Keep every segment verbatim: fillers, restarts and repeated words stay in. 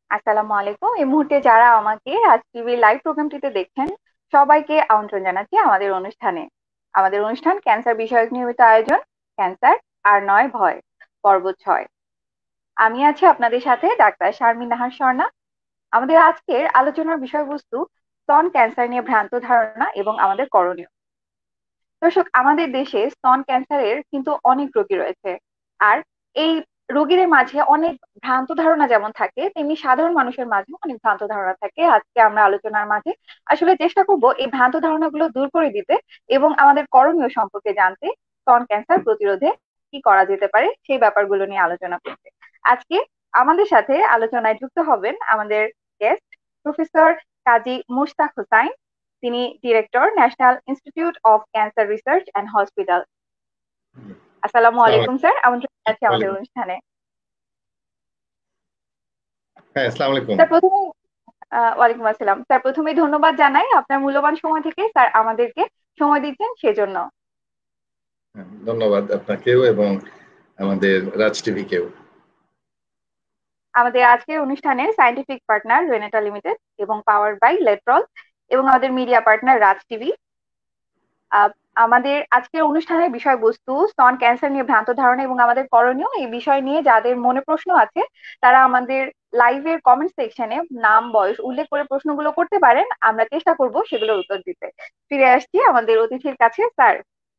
আসসালামু আলাইকুম। এই মুহূর্তে যারা আমাকে রাজ টিভির লাইভ প্রোগ্রামটিতে দেখছেন, সবাইকে আমন্ত্রণ জানাচ্ছি আমাদের অনুষ্ঠানে। আমাদের অনুষ্ঠান ক্যান্সার বিষয়ক নিয়মিত আয়োজন, ক্যান্সার আর নয় ভয়, পর্ব ছয়। আমি আছি আপনাদের সাথে ডাক্তার শারমিন নাহার স্বর্ণা। আমাদের আজকের আলোচনার বিষয়বস্তু স্তন ক্যান্সার নিয়ে ভ্রান্ত ধারণা এবং আমাদের করণীয়। দর্শক, আমাদের দেশে স্তন ক্যান্সারের কিন্তু অনেক রোগী রয়েছে। আর এই রোগীদের মাঝে অনেক ভ্রান্ত ধারণা যেমন থাকে, তেমনি সাধারণ মানুষের মাঝে অনেক ভ্রান্ত ধারণা থাকে। আজকে আমরা আলোচনার মাঝে আসলে চেষ্টা করব এই ভ্রান্ত ধারণাগুলো দূর করে দিতে এবং আমাদের করণীয় সম্পর্কে জানতে, স্তন ক্যান্সার প্রতিরোধে কি করা যেতে পারে সেই ব্যাপারগুলো নিয়ে আলোচনা করতে। আজকে আমাদের সাথে আলোচনায় যুক্ত হবেন আমাদের গেস্ট প্রফেসর কাজী মুশতাক হোসাইন। তিনি director, national institute of cancer research and hospital. আসসালামু আসসালামু আলাইকুম স্যার, আমন্ত্রণ জানাচ্ছি আমাদের আলাইকুম। অনুষ্ঠানে। হ্যাঁ, আসসালামু আলাইকুম। স্যার প্রথমে আহ, ওয়ালাইকুম আসসালাম স্যার, প্রথমেই ধন্যবাদ জানাই আপনার মূল্যবান সময় থেকে স্যার আমাদেরকে সময় দিচ্ছেন সেজন্য। হ্যাঁ, ধন্যবাদ আপনাকেও এবং আমাদের রাজ টিভিকেও। আমাদের আজকের অনুষ্ঠানের সায়েন্টিফিক পার্টনার রেনেটা লিমিটেড এবং পাওয়ার বাই লেট্রল, এবং আমাদের মিডিয়া পার্টনার রাজ টিভি। আহ, আমাদের আজকের অনুষ্ঠানের বিষয়বস্তু স্তন ক্যান্সার নিয়ে ভ্রান্ত ধারণা এবং আমাদের করণীয়। এই বিষয় নিয়ে যাদের মনে প্রশ্ন আছে, তারা আমাদের লাইভের কমেন্ট সেকশনে নাম বয়স উল্লেখ করে প্রশ্নগুলো করতে পারেন। আমরা চেষ্টা করব সেগুলোর উত্তর দিতে। ফিরে আসছি আমাদের অতিথির কাছে স্যার।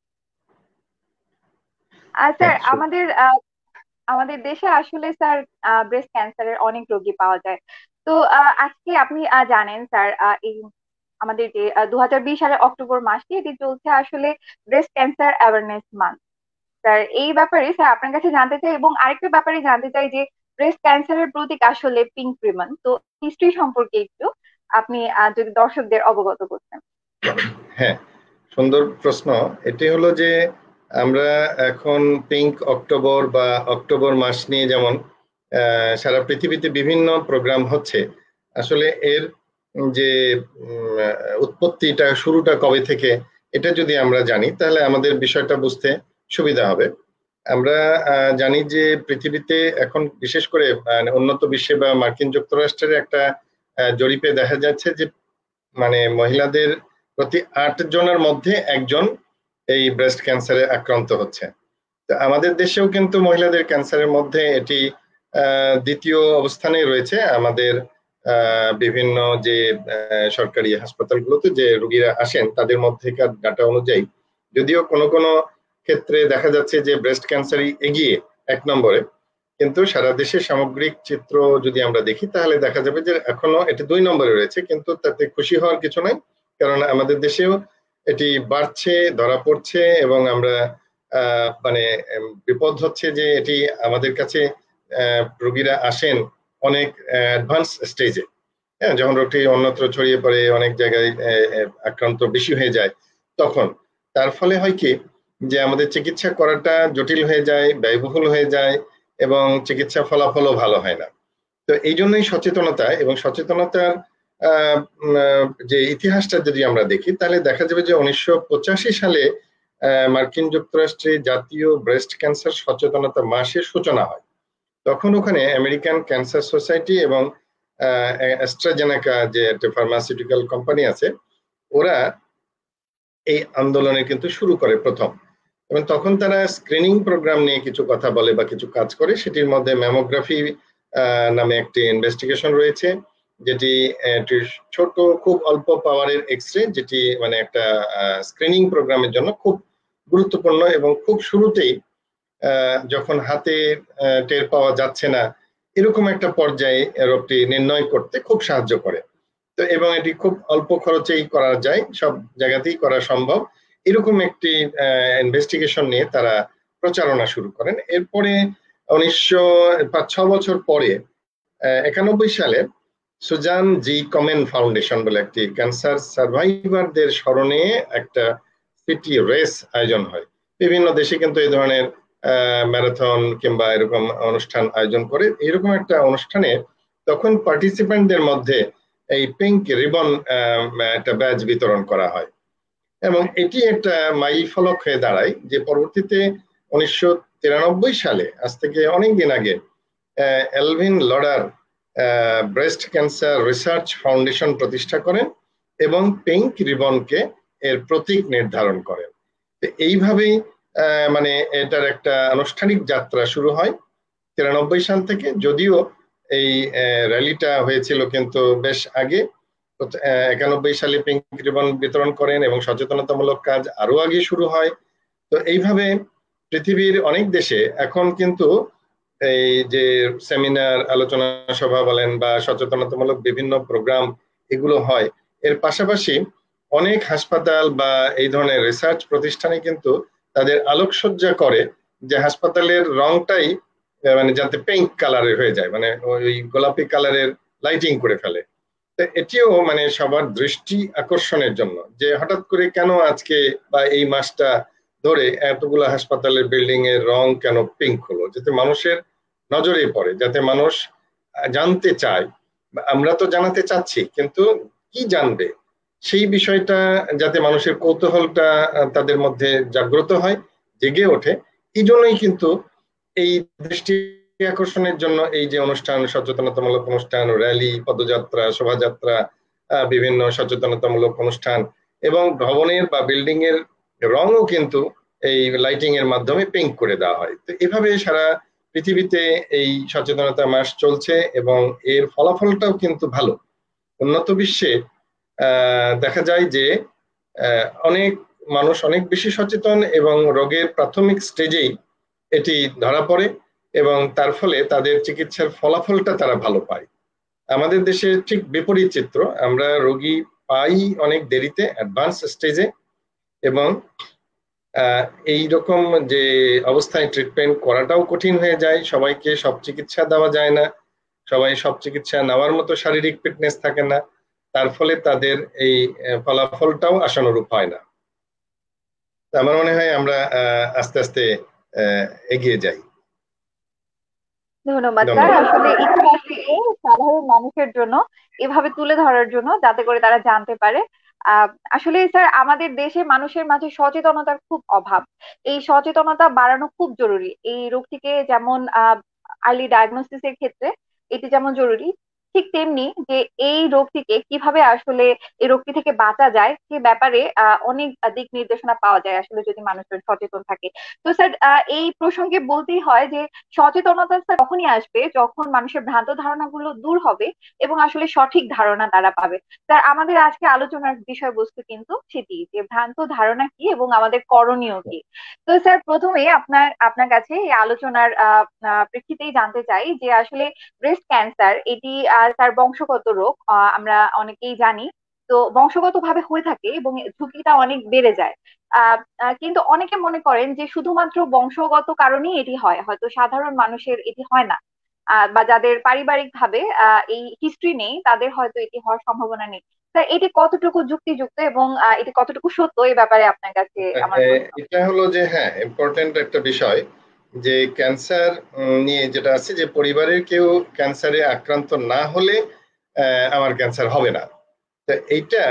আর হ্যাঁ, স্যার, সু- আমাদের আহ, আমাদের দেশে আসলে স্যার ব্রেস্ট ক্যান্সারের অনেক রোগী পাওয়া যায়। তো আহ, আজকে আপনি আহ, জানেন স্যার, আহ, এই আমাদের যে দু হাজার বিশ সালের অক্টোবর মাসে এটি চলছে আসলে breast cancer awareness month. Sir এই ব্যাপারে স্যার আপনার কাছে জানতে চাই, এবং আরেকটা ব্যাপারে জানতে চাই যে ব্রেস্ট ক্যান্সারের প্রতীক আসলে পিঙ্ক রিবন। তো হিস্ট্রি সম্পর্কে একটু আপনি আহ, যদি দর্শকদের অবগত করতেন। হ্যাঁ, সুন্দর প্রশ্ন। এটি হলো যে আমরা এখন পিঙ্ক অক্টোবর বা অক্টোবর মাস নিয়ে যেমন আহ, সারা পৃথিবীতে বিভিন্ন প্রোগ্রাম হচ্ছে। আসলে এর যে উম, আহ, উৎপত্তিটা, শুরুটা কবে থেকে, এটা যদি আমরা জানি তাহলে আমাদের বিষয়টা বুঝতে সুবিধা হবে। আমরা আহ, জানি যে পৃথিবীতে এখন বিশেষ করে আহ, উন্নত বিশ্বে বা মার্কিন যুক্তরাষ্ট্রের একটা আহ, জরিপে দেখা যাচ্ছে যে মানে মহিলাদের প্রতি আট জনের মধ্যে একজন এই ব্রেস্ট ক্যান্সারে আক্রান্ত হচ্ছে। তো আমাদের দেশেও কিন্তু মহিলাদের ক্যান্সারের মধ্যে এটি আহ, দ্বিতীয় অবস্থানে রয়েছে। আমাদের আহ, বিভিন্ন যে আহ, সরকারি হাসপাতালগুলোতে যে রোগীরা আসেন তাদের মধ্যেকার ডাটা অনুযায়ী, যদিও কোনো কোনো ক্ষেত্রে দেখা যাচ্ছে যে ব্রেস্ট ক্যান্সারই এগিয়ে এক নম্বরে, কিন্তু সারা দেশের সামগ্রিক চিত্র যদি আমরা দেখি তাহলে দেখা যাবে যে এখনো এটি দুই নম্বরে রয়েছে, কিন্তু তাতে খুশি হওয়ার কিছু নাই। কারণ আমাদের দেশেও এটি বাড়ছে, ধরা পড়ছে, এবং আমরা আহ, মানে উম, বিপদ হচ্ছে যে এটি আমাদের কাছে আহ, রোগীরা আসেন অনেক অ্যাডভান্স স্টেজে। হ্যাঁ, যখন রোগটি অন্যত্র ছড়িয়ে পড়ে, অনেক জায়গায় আহ, আহ, আক্রান্ত বেশি হয়ে যায়, তখন তার ফলে হয় কি যে আমাদের চিকিৎসা করাটা জটিল হয়ে যায়, ব্যয়বহুল হয়ে যায়, এবং চিকিৎসা ফলাফলও ভালো হয় না। তো এই জন্যই সচেতনতা এবং সচেতনতার আহ, উম, আহ, যে ইতিহাসটা যদি আমরা দেখি তাহলে দেখা যাবে যে উনিশশো পঁচাশি সালে আহ, মার্কিন যুক্তরাষ্ট্রে জাতীয় ব্রেস্ট ক্যান্সার সচেতনতা মাসের সূচনা হয়। তখন ওখানে আমেরিকান ক্যান্সার সোসাইটি এবং অ্যাস্ট্রাজেনেকা যে একটা ফার্মাসিউটিক্যাল কোম্পানি আছে, ওরা এই আন্দোলনের কিন্তু শুরু করে প্রথম। এবং তখন তারা স্ক্রিনিং প্রোগ্রাম নিয়ে কিছু কথা বলে বা কিছু কাজ করে। সেটির মধ্যে ম্যামোগ্রাফি নামে একটি ইনভেস্টিগেশন রয়েছে, যেটি একটি ছোট, খুব অল্প পাওয়ারের এক্স রে, যেটি মানে একটা স্ক্রিনিং প্রোগ্রামের জন্য খুব গুরুত্বপূর্ণ এবং খুব শুরুতেই আহ, যখন হাতে আহ, টের পাওয়া যাচ্ছে না এরকম একটা পর্যায়ে রোগটি নির্ণয় করতে খুব সাহায্য করে। তো এবং এটি খুব অল্প খরচেই করা যায়, সব জায়গাতেই করা সম্ভব। এরকম একটি ইনভেস্টিগেশন নিয়ে তারা প্রচারণা শুরু করেন। এরপরে উনিশশো পাঁচ ছ বছর পরে একানব্বই সালে সুজান জি কমেন ফাউন্ডেশন বলে একটি ক্যান্সার সার্ভাইভারদের স্মরণে একটা সিটি রেস আয়োজন হয়। বিভিন্ন দেশে কিন্তু এই ধরনের ম্যারাথন কিংবা এরকম অনুষ্ঠান আয়োজন করে। এরকম একটা অনুষ্ঠানে তখন পার্টিসিপেন্টদের মধ্যে এই পিঙ্ক রিবন একটা ব্যাজ বিতরণ করা হয়। এবং এটি একটা মাইল ফলক হয়ে দাঁড়ায় যে পরবর্তীতে উনিশশো তিরানব্বই সালে, আজ থেকে অনেক দিন আগে, Evelyn Lauder breast cancer research foundation প্রতিষ্ঠা করেন এবং পিঙ্ক রিবনকে এর প্রতীক নির্ধারণ করেন। এইভাবেই মানে এটার একটা আনুষ্ঠানিক যাত্রা শুরু হয় তিরানব্বই সাল থেকে, যদিও এই র্যালিটা হয়েছিল কিন্তু বেশ আগে। একানব্বই সালে পিঙ্ক রিবন বিতরণ করেন এবং সচেতনতামূলক কাজ আরো আগে শুরু হয়। তো এইভাবে পৃথিবীর অনেক দেশে এখন কিন্তু এই যে সেমিনার, আলোচনা সভা বলেন বা সচেতনতামূলক বিভিন্ন প্রোগ্রাম এগুলো হয়। এর পাশাপাশি অনেক হাসপাতাল বা এই ধরনের রিসার্চ প্রতিষ্ঠানে কিন্তু তাদের আলোকসজ্জা করে যে হাসপাতালের রংটাই মানে যাতে পিঙ্ক কালারের হয়ে যায়, মানে ওই গোলাপি কালারের লাইটিং করে ফেলে। তো এটিও মানে সবার দৃষ্টি আকর্ষণের জন্য যে হঠাৎ করে কেন আজকে বা এই মাসটা ধরে এতগুলো হাসপাতালের বিল্ডিং এর রং কেন পিঙ্ক হলো, যাতে মানুষের নজরে পড়ে, যাতে মানুষ জানতে চায়। আমরা তো জানাতে চাচ্ছি, কিন্তু কি জানবে সেই বিষয়টা যাতে মানুষের কৌতূহলটা তাদের মধ্যে জাগ্রত হয়, জেগে ওঠে। এই জন্যই কিন্তু এই দৃষ্টি আকর্ষণের জন্য এই যে অনুষ্ঠান, সচেতনতামূলক অনুষ্ঠান, র্যালি, পদযাত্রা, শোভাযাত্রা, বিভিন্ন সচেতনতামূলক অনুষ্ঠান এবং ভবনের বা বিল্ডিং এর রঙও কিন্তু এই লাইটিং এর মাধ্যমে পিঙ্ক করে দেওয়া হয়। তো এভাবে সারা পৃথিবীতে এই সচেতনতা মাস চলছে এবং এর ফলাফলটাও কিন্তু ভালো। উন্নত বিশ্বে দেখা যায় যে অনেক মানুষ অনেক বেশি সচেতন এবং রোগের প্রাথমিক স্টেজেই এটি ধরা পড়ে এবং তার ফলে তাদের চিকিৎসার ফলাফলটা তারা ভালো পায়। আমাদের দেশে ঠিক বিপরীত চিত্র, আমরা রোগী পাই অনেক দেরিতে, অ্যাডভান্স স্টেজে, এবং এই রকম যে অবস্থায় ট্রিটমেন্ট করাটাও কঠিন হয়ে যায়। সবাইকে সব চিকিৎসা দেওয়া যায় না, সবাই সব চিকিৎসা নেওয়ার মতো শারীরিক ফিটনেস থাকে না, তার ফলে তাদের এই ফলাফলটাও আশানুরূপ হয় না। আমার মনে হয় আমরা আস্তে আস্তে এগিয়ে যাই। ধন্যবাদ স্যার, আসলে ইতিহাসকে সাধারণ মানুষের জন্য এভাবে তুলে ধরার জন্য, যাতে করে তারা জানতে পারে। আহ আসলে স্যার আমাদের দেশে মানুষের মাঝে সচেতনতার খুব অভাব। এই সচেতনতা বাড়ানো খুব জরুরি। এই রোগটিকে যেমন আহ আর্লি ডায়াগনোসিস এর ক্ষেত্রে এটি যেমন জরুরি, ঠিক তেমনি যে এই রোগটিকে কিভাবে আসলে এই রোগটি থেকে বাঁচা যায় সে ব্যাপারে আহ অনেক দিক নির্দেশনা পাওয়া যায় আসলে যদি মানুষজন সচেতন থাকে। তো স্যার এই প্রসঙ্গে বলতেই হয় যে সচেতনতা স্যার তখনই আসবে যখন মানুষের ভ্রান্ত ধারণাগুলো দূর হবে এবং আসলে সঠিক ধারণা তারা পাবে। স্যার আমাদের আজকে আলোচনার বিষয়বস্তু কিন্তু সেটি, যে ভ্রান্ত ধারণা কি এবং আমাদের করণীয় কি। তো স্যার প্রথমে আপনার আপনার কাছে এই আলোচনার আহ প্রেক্ষিতেই জানতে চাই যে আসলে ব্রেস্ট ক্যান্সার এটি তার বংশগত রোগ, আমরা অনেকেই জানি। তো বংশগত ভাবে হয়ে থাকে এবং ঝুঁকিটা অনেক বেড়ে যায়। আহ কিন্তু অনেকে মনে করেন যে শুধুমাত্র বংশগত কারণেই এটি হয়, হয়তো সাধারণ মানুষের এটি হয় না, বা যাদের পারিবারিক ভাবে এই হিস্ট্রি নেই তাদের হয়তো এটি হওয়ার সম্ভাবনা নেই। স্যার এটি কতটুকু যুক্তিযুক্ত এবং এটি কতটুকু সত্য, এই ব্যাপারে আপনার কাছে আমার এটা হলো যে হ্যাঁ, ইম্পর্টেন্ট একটা বিষয় যে ক্যান্সার নিয়ে যেটা আছে যে পরিবারের কেউ ক্যান্সারে আক্রান্ত না হলে আমার ক্যান্সার হবে না। তো এইটা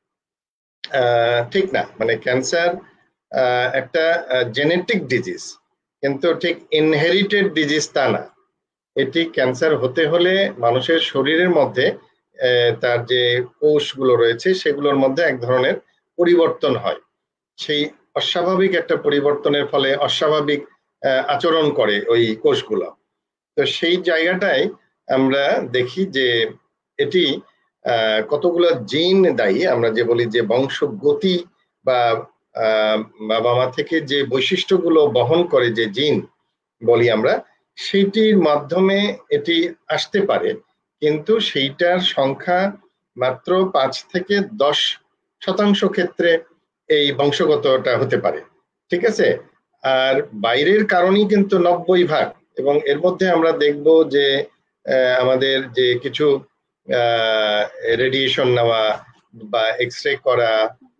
ঠিক না। মানে ক্যান্সার একটা জেনেটিক ডিজিজ, কিন্তু ঠিক ইনহেরিটেড ডিজিজ তা না। এটি ক্যান্সার হতে হলে মানুষের শরীরের মধ্যে তার যে কোষগুলো রয়েছে সেগুলোর মধ্যে এক ধরনের পরিবর্তন হয়। সেই অস্বাভাবিক একটা পরিবর্তনের ফলে অস্বাভাবিক আচরণ করে ওই কোষগুলো। তো সেই জায়গাটায় আমরা দেখি যে এটি কতগুলো জিন দায়ী। আমরা যে বলি যে বংশগতি বা বাবা মা থেকে যে বৈশিষ্ট্যগুলো বহন করে যে জিন বলি আমরা, সেইটির মাধ্যমে এটি আসতে পারে, কিন্তু সেইটার সংখ্যা মাত্র পাঁচ থেকে দশ শতাংশ ক্ষেত্রে এই বংশগতটা হতে পারে, ঠিক আছে। আর বাইরের কারণই কিন্তু নব্বই ভাগ। এবং এর মধ্যে আমরা দেখব যে আমাদের যে কিছু রেডিয়েশন নেওয়া বা এক্স রে করা,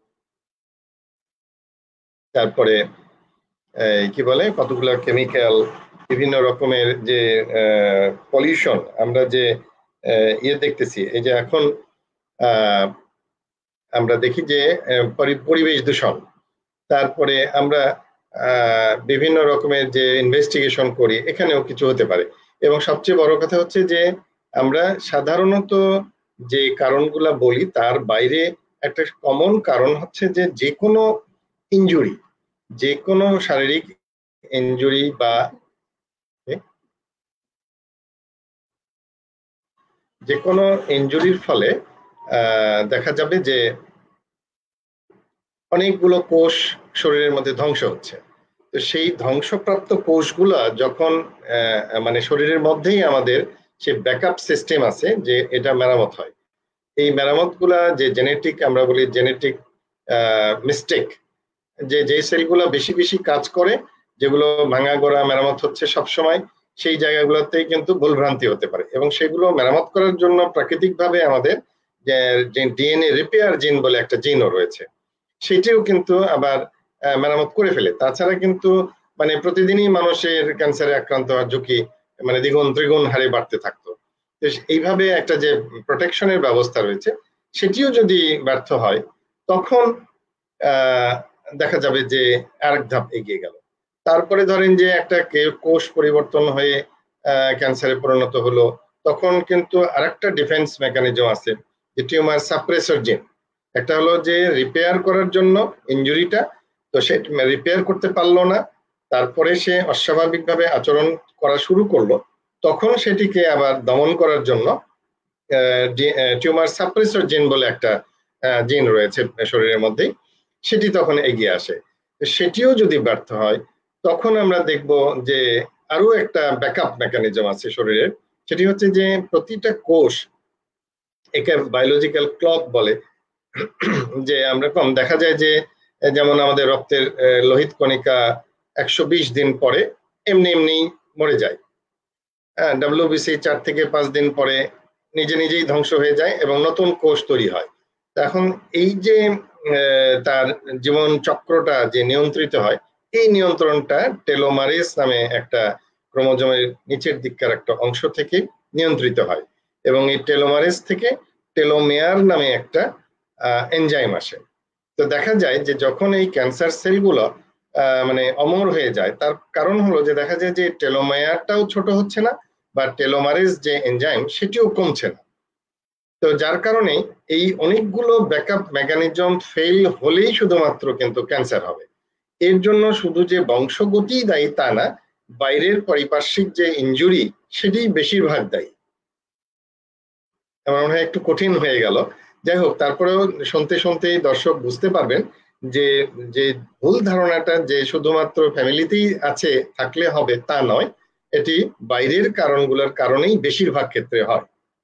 তারপরে কি বলে কতগুলো কেমিক্যাল, বিভিন্ন রকমের যে পলিউশন, আমরা যে ইয়ে দেখতেছি, এই যে এখন আমরা দেখি যে পরিবেশ দূষণ, তারপরে আমরা বিভিন্ন রকমের যে ইনভেস্টিগেশন করি, এখানেও কিছু হতে পারে। এবং সবচেয়ে বড় কথা হচ্ছে যে আমরা সাধারণত যে কারণগুলা বলি তার বাইরে একটা কমন কারণ হচ্ছে যে যে কোনো ইনজুরি, যে কোনো শারীরিক ইনজুরি বা যে কোনো ইনজুরির ফলে দেখা যাবে যে অনেকগুলো কোষ শরীরের মধ্যে ধ্বংস হচ্ছে। তো সেই ধ্বংসপ্রাপ্ত কোষগুলা যখন মানে শরীরের মধ্যেই আমাদের সে ব্যাকআপ সিস্টেম আছে যে এটা মেরামত হয়। এই মেরামত গুলা যে জেনেটিক, আমরা বলি জেনেটিক মিস্টেক, যে যে সেলগুলো বেশি বেশি কাজ করে, যেগুলো ভাঙা গোড়া মেরামত হচ্ছে সবসময়, সেই জায়গাগুলোতেই কিন্তু ভুলভ্রান্তি হতে পারে। এবং সেগুলো মেরামত করার জন্য প্রাকৃতিকভাবে আমাদের যে ডিএনএ রিপেয়ার জিন বলে একটা জিনও রয়েছে, সেটিও কিন্তু আবার মেরামত করে ফেলে। তাছাড়া কিন্তু মানে প্রতিদিনই মানুষের ক্যান্সারে আক্রান্ত হওয়ার ঝুঁকি মানে দ্বিগুণ ত্রিগুণ হারে বাড়তে থাকতো। এইভাবে একটা যে প্রোটেকশনের ব্যবস্থা রয়েছে সেটিও যদি ব্যর্থ হয়, তখন আহ দেখা যাবে যে আরেক ধাপ এগিয়ে গেল। তারপরে ধরেন যে একটা কোষ পরিবর্তন হয়ে ক্যান্সারে পরিণত হলো, তখন কিন্তু আরেকটা ডিফেন্স মেকানিজম আছে, যে টিউমার সাপ্রেসর জিন। একটা হলো যে রিপেয়ার করার জন্য ইনজুরিটা, তো সে রিপেয়ার করতে পারলো না, তারপরে সে অস্বাভাবিকভাবে আচরণ করা শুরু করলো, তখন সেটিকে আবার দমন করার জন্য টিউমার সাপ্রেসর জিন বলে একটা জিন রয়েছে শরীরের মধ্যে, সেটি তখন এগিয়ে আসে। সেটিও যদি ব্যর্থ হয়, তখন আমরা দেখব যে আরো একটা ব্যাকআপ মেকানিজম আছে শরীরের, সেটি হচ্ছে যে প্রতিটা কোষ, একে বায়োলজিক্যাল ক্লক বলে, যে আমরা কম দেখা যায় যে যেমন আমাদের রক্তের লোহিত কণিকা একশো বিশ দিন পরে এমনি এমনি মরে যায়। হ্যাঁ, ডাব্লিউবিসি চার থেকে পাঁচ দিন পরে নিজে নিজেই ধ্বংস হয়ে যায় এবং নতুন কোষ তৈরি হয়। এখন এই যে তার জীবন চক্রটা যে নিয়ন্ত্রিত হয়, এই নিয়ন্ত্রণটা টেলোমারেজ নামে একটা ক্রোমোজোমের নিচের দিককার একটা অংশ থেকে নিয়ন্ত্রিত হয়। এবং এই টেলোমারেজ থেকে টেলোমেয়ার নামে একটা এনজাইম আসে। তো দেখা যায় যে যখন এই ক্যান্সার সেলগুলো মানে অমর হয়ে যায়, তার কারণ হলো যে দেখা যায় যে টেলোমেয়ারটাও ছোট হচ্ছে না, বা টেলোমারেজ যে এনজাইম সেটিও কমছে না। তো যার কারণে এই অনেকগুলো ব্যাকআপ মেকানিজম ফেল হলেই শুধুমাত্র কিন্তু ক্যান্সার হবে। এর জন্য শুধু যে বংশগতিই দায়ী তা না, বাইরের পারিপার্শ্বিক যে ইনজুরি সেটি বেশিরভাগ দায়ী। আমার মনে হয় একটু কঠিন হয়ে গেল, যাই হোক, তারপরেও শুনতে শুনতেই দর্শক বুঝতে পারবেন যে যে ভুল ধারণাটা যে শুধুমাত্র ফ্যামিলিতেই আছে থাকলে হবে তা নয়, এটি বাইরের কারণগুলোর কারণেই বেশিরভাগ ক্ষেত্রে হয়।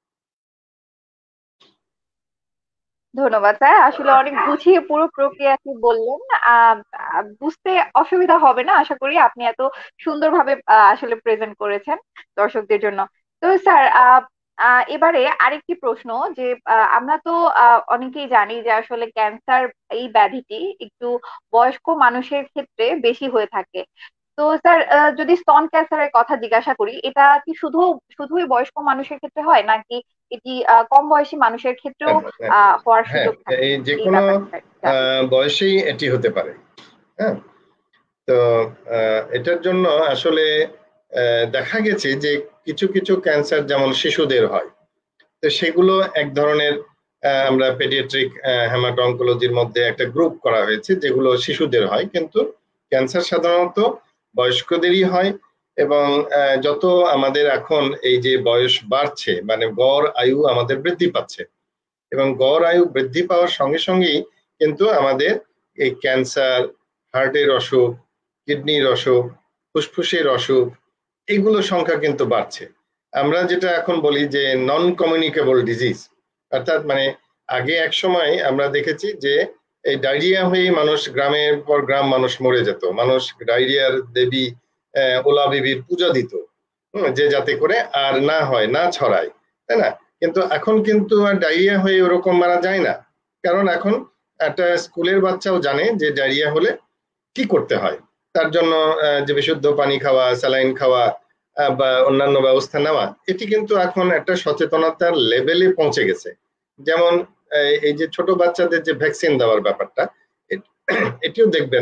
ধন্যবাদ স্যার, আসলে অনেক গুছিয়ে পুরো প্রক্রিয়াটি বললেন। আহ বুঝতে অসুবিধা হবে না আশা করি, আপনি এত সুন্দরভাবে আহ, আসলে প্রেজেন্ট করেছেন দর্শকদের জন্য। তো স্যার, আহ আহ, এবারে আরেকটি প্রশ্ন, যে আহ, আমরা তো আহ, অনেকেই জানি যে আসলে ক্যান্সার এই ব্যাধিটি একটু বয়স্ক মানুষের ক্ষেত্রে বেশি হয়ে থাকে। তো স্যার, আহ, যদি স্তন ক্যান্সারের কথা জিজ্ঞাসা করি, এটা কি শুধু শুধুই বয়স্ক মানুষের ক্ষেত্রে হয়, নাকি এটি আহ, কম বয়সী মানুষের ক্ষেত্রেও আহ হওয়ার হ্যাঁ, সুযোগ থাকে? এই যে এই কোনো ব্যাপারটা জানতে চাই। বয়সেই এটি হতে পারে। হ্যাঁ, তো এটার জন্য আসলে দেখা গেছে যে কিছু কিছু ক্যান্সার যেমন শিশুদের হয়, তো সেগুলো এক ধরনের আমরা পেডিয়াট্রিক হেমাটো অনকোলজির মধ্যে একটা গ্রুপ করা হয়েছে, যেগুলো শিশুদের হয়। কিন্তু ক্যান্সার সাধারণত বয়স্কদেরই হয়। এবং যত আমাদের এখন এই যে বয়স বাড়ছে, মানে গড় আয়ু আমাদের বৃদ্ধি পাচ্ছে, এবং গড় আয়ু বৃদ্ধি পাওয়ার সঙ্গে সঙ্গেই কিন্তু আমাদের এই ক্যান্সার, হার্টের অসুখ, কিডনির অসুখ, ফুসফুসের অসুখ, এগুলোর সংখ্যা কিন্তু বাড়ছে। আমরা যেটা এখন বলি যে নন কমিউনিকেবল ডিজিজ, অর্থাৎ মানে আগে এক সময় আমরা দেখেছি যে এই ডায়রিয়া হয়ে মানুষ, গ্রামের পর গ্রাম মানুষ মরে যেত, মানুষ ডায়রিয়ার দেবী ওলা বিবির পূজা দিত, যে যাতে করে আর না হয়, না ছড়ায়, তাই না? কিন্তু এখন কিন্তু আর ডায়রিয়া হয়ে ওরকম মারা যায় না, কারণ এখন একটা স্কুলের বাচ্চাও জানে যে ডায়রিয়া হলে কি করতে হয়। তার জন্য যে বিশুদ্ধ পানি খাওয়া, স্যালাইন খাওয়া বা অন্যান্য ব্যবস্থা নেওয়া, এটি কিন্তু এখন একটা সচেতনতার লেভেলে পৌঁছে গেছে। যেমন এই যে ছোট বাচ্চাদের যে ভ্যাকসিন দেওয়ার ব্যাপারটা, এটিও দেখবেন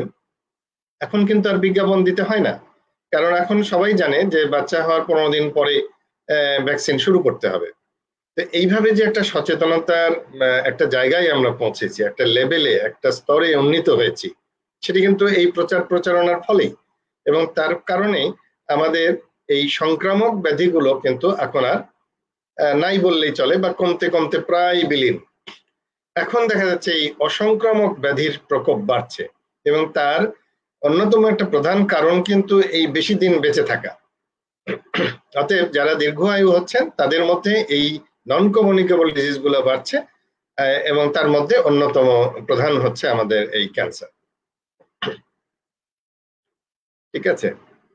এখন কিন্তু আর বিজ্ঞাপন দিতে হয় না, কারণ এখন সবাই জানে যে বাচ্চা হওয়ার পনেরো দিন পরে ভ্যাকসিন শুরু করতে হবে। তো এইভাবে যে একটা সচেতনতার একটা জায়গায় আমরা পৌঁছেছি, একটা লেভেলে, একটা স্তরে উন্নীত হয়েছি, সেটি কিন্তু এই প্রচার প্রচারণার ফলেই। এবং তার কারণে আমাদের এই সংক্রামক ব্যাধিগুলো কিন্তু এখন আর নাই বললেই চলে, বা কমতে কমতে প্রায় বিলীন। এখন দেখা যাচ্ছে এই অসংক্রামক ব্যাধির প্রকোপ বাড়ছে, এবং তার অন্যতম একটা প্রধান কারণ কিন্তু এই বেশি দিন বেঁচে থাকা। অতএব যারা দীর্ঘায়ু হচ্ছেন তাদের মধ্যে এই নন কমিউনিকেবল ডিজিজ গুলো বাড়ছে, এবং তার মধ্যে অন্যতম প্রধান হচ্ছে আমাদের এই ক্যান্সার। ঠিক আছে,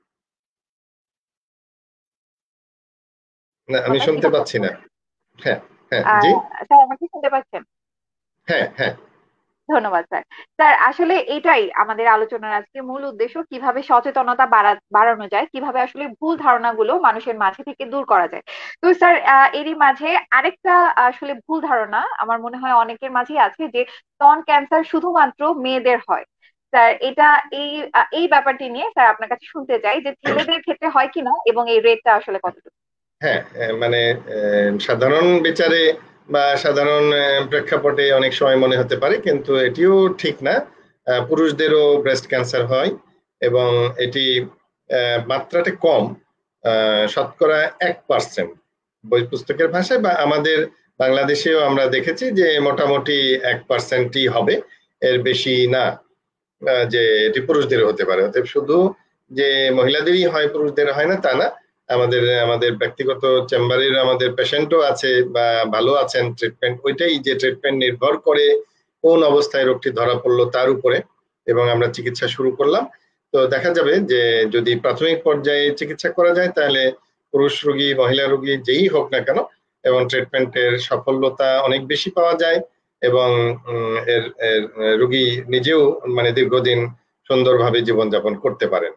না আমি শুনতে পাচ্ছি না। হ্যাঁ হ্যাঁ জি, স্যার আমাকে শুনতে পাচ্ছেন? হ্যাঁ হ্যাঁ। ধন্যবাদ স্যার। স্যার আসলে এটাই আমাদের আলোচনার আজকে মূল উদ্দেশ্য, কিভাবে সচেতনতা বাড়া- বাড়ানো যায়, কিভাবে আসলে ভুল ধারণাগুলো মানুষের মাঝে থেকে দূর করা যায়। তো স্যার আহ, এরই মাঝে আরেকটা আসলে ভুল ধারণা আমার মনে হয় অনেকের মাঝেই আছে, যে স্তন ক্যান্সার শুধুমাত্র মেয়েদের হয়। স্যার এটা এই আহ, এই ব্যাপারটি নিয়ে স্যার আপনার কাছে শুনতে চাই যে ছেলেদের ক্ষেত্রে হয় কিনা এবং এই রেটটা আসলে কতটুকু। হ্যাঁ, মানে সাধারণ বিচারে বা সাধারণ প্রেক্ষাপটে অনেক সময় মনে হতে পারে, কিন্তু এটিও ঠিক না। পুরুষদেরও ব্রেস্ট ক্যান্সার হয়, এবং এটি মাত্রাটা কম, শতকরা এক পার্সেন্ট। বই পুস্তকের ভাষায় বা আমাদের বাংলাদেশেও আমরা দেখেছি যে মোটামুটি এক পার্সেন্টই হবে, এর বেশি না, যে এটি পুরুষদের হতে পারে। অতএব শুধু যে মহিলাদেরই হয়, পুরুষদের হয় না তা না। আমাদের আমাদের ব্যক্তিগত চেম্বারের আমাদের পেশেন্টও আছে বা ভালো আছেন। ট্রিটমেন্ট ওইটাই, যে ট্রিটমেন্ট নির্ভর করে কোন অবস্থায় রোগটি ধরা পড়লো তার উপরে, এবং আমরা চিকিৎসা শুরু করলাম। তো দেখা যাবে যে যদি প্রাথমিক পর্যায়ে চিকিৎসা করা যায়, তাহলে পুরুষ রোগী, মহিলা রোগী যেই হোক না কেন, এবং ট্রিটমেন্টের সফলতা অনেক বেশি পাওয়া যায়, এবং এর রোগী নিজেও মানে দীর্ঘদিন সুন্দরভাবে জীবনযাপন করতে পারেন।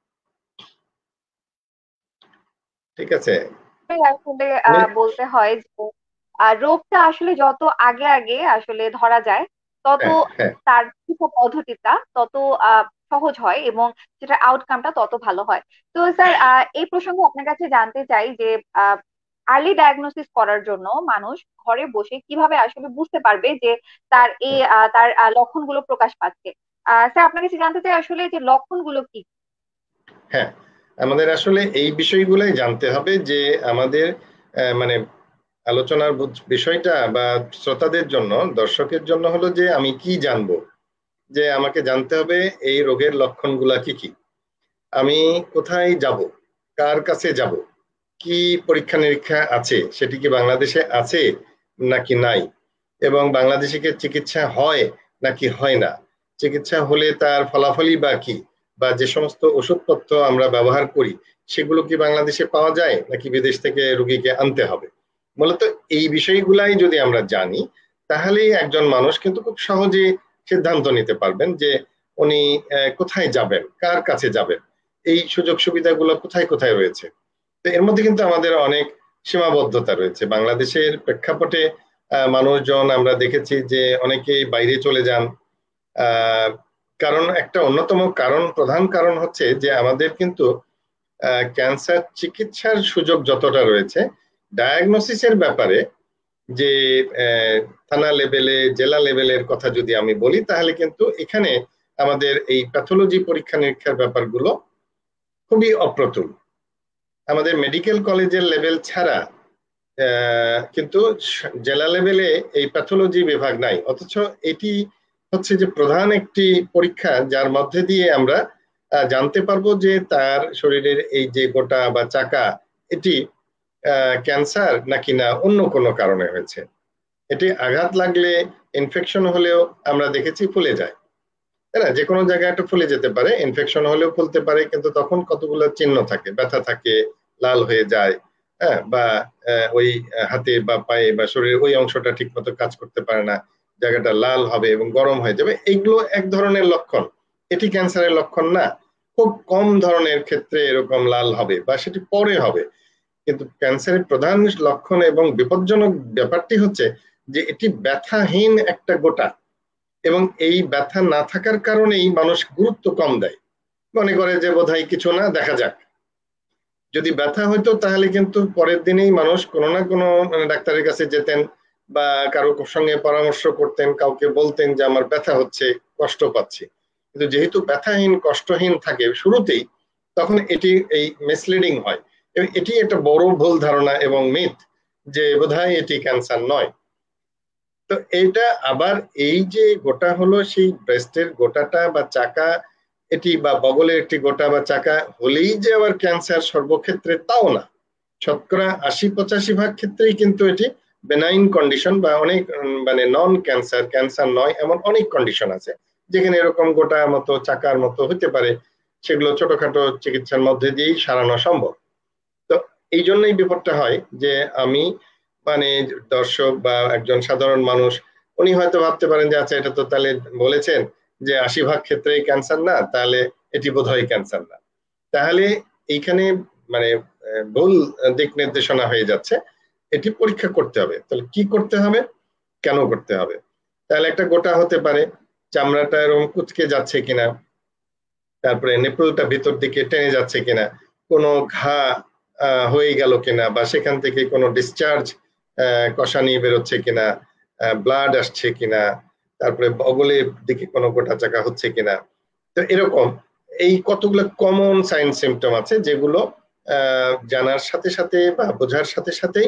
ঠিক আছে, আসলে আহ, বলতে হয় যে আহ, রোগটা আসলে যত আগে আগে আসলে ধরা যায়, তত হ্যাঁ হ্যাঁ তার চিকিৎসা পদ্ধতিটা তত আহ, সহজ হয় এবং সেটার আউটকামটা তত ভালো হয়। তো স্যার এই প্রসঙ্গে আপনার কাছে জানতে চাই যে আর্লি ডায়াগনোসিস করার জন্য মানুষ ঘরে বসে কিভাবে আসলে বুঝতে পারবে যে তার এই আহ, তার আহ, লক্ষণগুলো প্রকাশ পাচ্ছে। আহ স্যার আপনার কাছে জানতে চাই আসলে যে লক্ষণগুলো কি। হ্যাঁ, আমাদের আসলে এই বিষয়গুলোই জানতে হবে, যে আমাদের মানে আলোচনার বিষয়টা বা শ্রোতাদের জন্য, দর্শকের জন্য হলো যে আমি কি জানবো, যে আমাকে জানতে হবে এই রোগের লক্ষণগুলা কি কি, আমি কোথায় যাব, কার কাছে যাব, কি পরীক্ষা নিরীক্ষা আছে, সেটি কি বাংলাদেশে আছে নাকি নাই, এবং বাংলাদেশে কি চিকিৎসা হয় নাকি হয় না, চিকিৎসা হলে তার ফলাফলই বা কি, বা যে সমস্ত ওষুধপত্র আমরা ব্যবহার করি সেগুলো কি বাংলাদেশে পাওয়া যায় নাকি বিদেশ থেকে রোগীকে আনতে হবে। মূলত এই বিষয়গুলাই যদি আমরা জানি, তাহলেই একজন মানুষ কিন্তু খুব সহজে সিদ্ধান্ত নিতে পারবেন যে উনি কোথায় যাবেন, কার কাছে যাবেন, এই সুযোগ সুবিধাগুলো কোথায় কোথায় রয়েছে। তো এর মধ্যে কিন্তু আমাদের অনেক সীমাবদ্ধতা রয়েছে বাংলাদেশের প্রেক্ষাপটে। মানুষজন আমরা দেখেছি যে অনেকেই বাইরে চলে যান। আহ কারণ একটা অন্যতম কারণ, প্রধান কারণ হচ্ছে যে আমাদের কিন্তু ক্যান্সার চিকিৎসার সুযোগ যতটা রয়েছে, ডায়াগনোসিসের ব্যাপারে যে থানা লেভেলে, জেলা লেভেলের কথা যদি আমি বলি, তাহলে কিন্তু এখানে আমাদের এই প্যাথোলজি পরীক্ষা নিরীক্ষার ব্যাপারগুলো খুবই অপ্রতুল। আমাদের মেডিকেল কলেজের লেভেল ছাড়া কিন্তু জেলা লেভেলে এই প্যাথোলজি বিভাগ নাই, অথচ এটি হচ্ছে যে প্রধান একটি পরীক্ষা, যার মধ্যে দিয়ে আমরা জানতে পারবো যে তার শরীরের এই যে গোটা বা চাকা, এটি ক্যান্সার নাকি না অন্য কোনো কারণে হয়েছে। এটি আঘাত লাগলে, ইনফেকশন হলেও আমরা দেখেছি ফুলে যায়, তাই না? যে কোনো জায়গায় একটা ফুলে যেতে পারে, ইনফেকশন হলেও ফুলতে পারে, কিন্তু তখন কতগুলো চিহ্ন থাকে, ব্যথা থাকে, লাল হয়ে যায়, হ্যাঁ, বা ওই হাতে বা পায়ে বা শরীরের ওই অংশটা ঠিক মতো কাজ করতে পারে না, জায়গাটা লাল হবে এবং গরম হয়ে যাবে। এগুলো এক ধরনের লক্ষণ, এটি ক্যান্সারের লক্ষণ না। খুব কম ধরনের ক্ষেত্রে এরকম লাল হবে বা সেটি পরে হবে, কিন্তু ক্যান্সারের প্রধান লক্ষণ এবং বিপজ্জনক ব্যাপারটি হচ্ছে যে এটি ব্যথাহীন একটা গোটা, এবং এই ব্যথা না থাকার কারণেই মানুষ গুরুত্ব কম দেয়, মনে করে যে বোধহয় কিছু না, দেখা যাক। যদি ব্যথা হইতো তাহলে কিন্তু পরের দিনেই মানুষ কোনো না কোনো মানে ডাক্তারের কাছে যেতেন বা কারো সঙ্গে পরামর্শ করতেন, কাউকে বলতেন যে আমার ব্যথা হচ্ছে, কষ্ট পাচ্ছি। কিন্তু যেহেতু ব্যথাহীন কষ্টহীন থাকে শুরুতেই, তখন এটি এই মিসলিডিং হয়। এটি একটা বড় ভুল ধারণা এবং মিথ যে বোধহয় এটি ক্যান্সার নয়। তো এইটা আবার এই যে গোটা হলো সেই ব্রেস্টের গোটাটা বা চাকা, এটি বা বগলের একটি গোটা বা চাকা হলেই যে আবার ক্যান্সার সর্বক্ষেত্রে তাও না। শতকরা আশি পঁচাশি ভাগ ক্ষেত্রেই কিন্তু এটি বেনাইন কন্ডিশন বা অনেক মানে নন ক্যান্সার, ক্যান্সার নয় এমন অনেক কন্ডিশন আছে যেখানে এরকম গোটা মতো চাকার মতো হতে পারে, সেগুলো ছোটখাটো চিকিৎসার মধ্যে দিয়েই সারানো সম্ভব। তো এই জন্যই বিপদটা হয় যে আমি মানে দর্শক বা একজন সাধারণ মানুষ উনি হয়তো ভাবতে পারেন যে আচ্ছা এটা তো তাহলে বলেছেন যে আশি ভাগ ক্ষেত্রেই ক্যান্সার না, তাহলে এটি বোধহয় ক্যান্সার না। তাহলে এইখানে মানে ভুল দিক নির্দেশনা হয়ে যাচ্ছে। এটি পরীক্ষা করতে হবে। তাহলে কি করতে হবে, কেন করতে হবে? তাহলে একটা গোটা হতে পারে, চামড়াটা এরকম কুচকে যাচ্ছে কিনা, তারপরে নেপলটা ভিতর দিকে টেনে যাচ্ছে কিনা, কোনো ঘা হয়ে গেল কিনা, বা সেখান থেকে কোনো ডিসচার্জ কষানি বেরোচ্ছে কিনা, ব্লাড আসছে কিনা, তারপরে বগলের দিকে কোনো গোটা চাকা হচ্ছে কিনা। তো এরকম এই কতগুলো কমন সাইন সিমটম আছে যেগুলো জানার সাথে সাথে বা বোঝার সাথে সাথেই